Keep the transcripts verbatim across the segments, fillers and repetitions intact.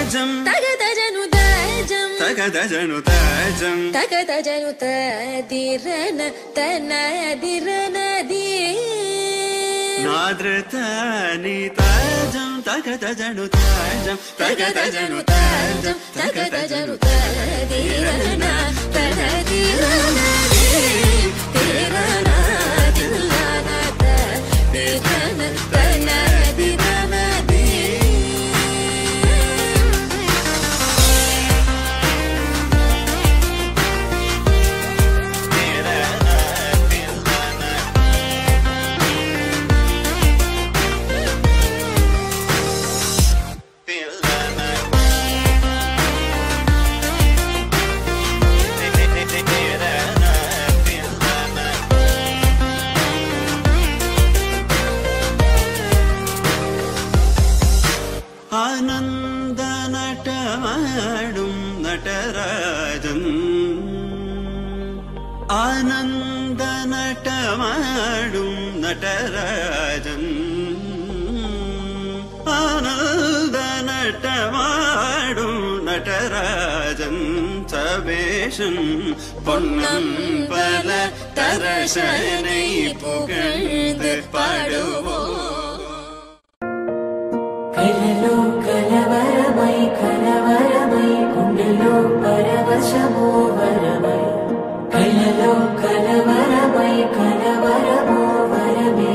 తాజం తగదజను తాజం తగదజను తాజం తగదజను తదిరన తనదిరనది నాద్రతని తాజం తగదజను తాజం తగదజను తాజం తగదజను తదిరన తనదిరనది తిరన తిల్లన తదిరన తనదిరనది ആനന്ദനടമാടും നടരാജൻ ആനന്ദനടമാടും നടരാജൻ ആനന്ദനടമാടും നടരാജൻ സവേഷൻ പൊന്നമ്പല തരശനെ പുകഴ്ந்து പാടുവോ కలలో కలవరమై కలవరమై గుండెలో పరవశమో వరమై కలలో కలవరమై కలవరమో వరమే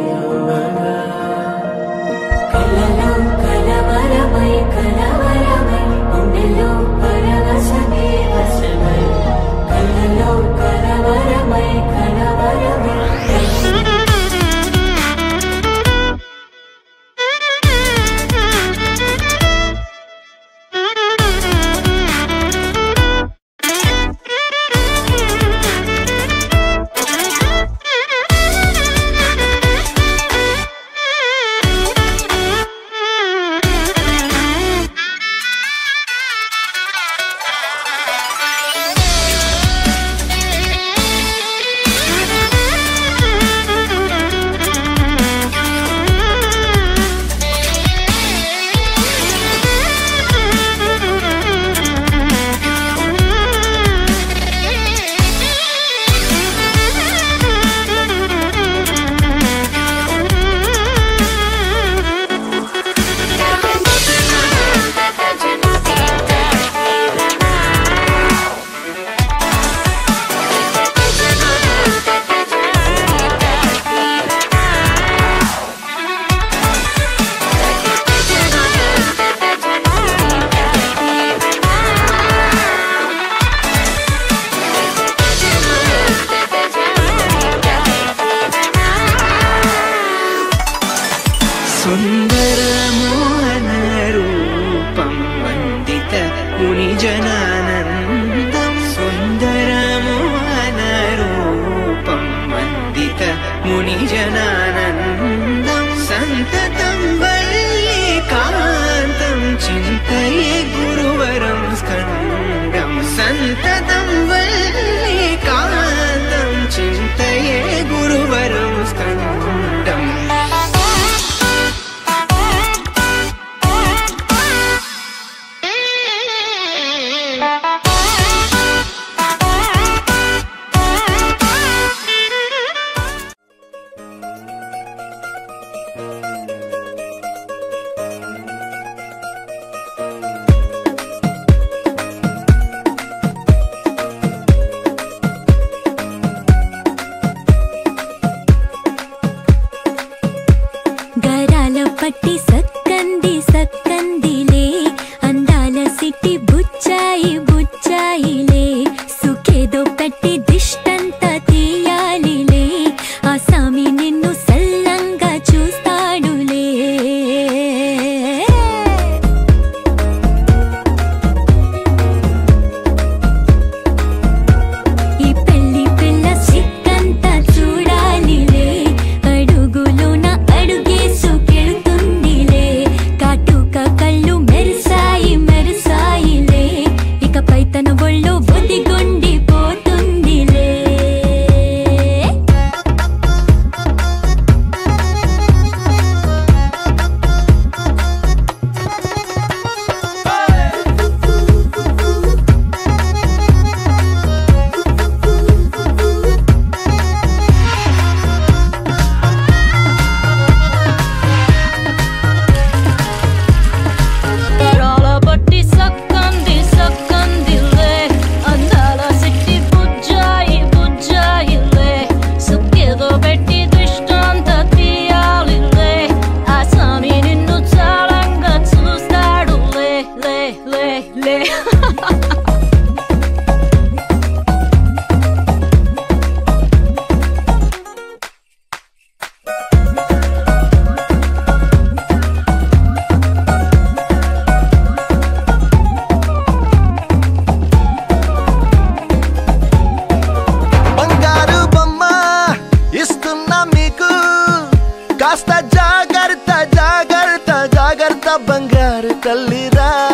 కలలో కలవరమై కలవరమై గుండెలో పరవశమే వశమై కలలో కలవరమై కలవరమై सुन्दरमोहनरूपं वन्दित मुनिजनानन्दं सुन्दरमोहनरूपं वन्दित मुनिजनानन्दं सन्ततं वल्लीकान्तं चिन्तये गुरुवरं स्कन्दं सन्ततं वल्लीकान्तं चिन्तये गुरुवरं स्कन्दम् పట్టి సక్కంది సక్కందిలే అందాల సిట్టి బుచ్చాయి బుచ్చాయిలే సుఖేదో పెట్టి దిష్టంత తీయాలిలే ఆ సామి నిన్ను సల్లంగా చూస్తాడులే ఈ పెళ్లి పిల్ల సిక్కంతా చూడాలిలే అడుగులోన అడుగేసు కెళుతుందిలే కాస్త జాగ్రత్త జాగ్రత్త జాగ్రత్త బంగారు తల్లిరా.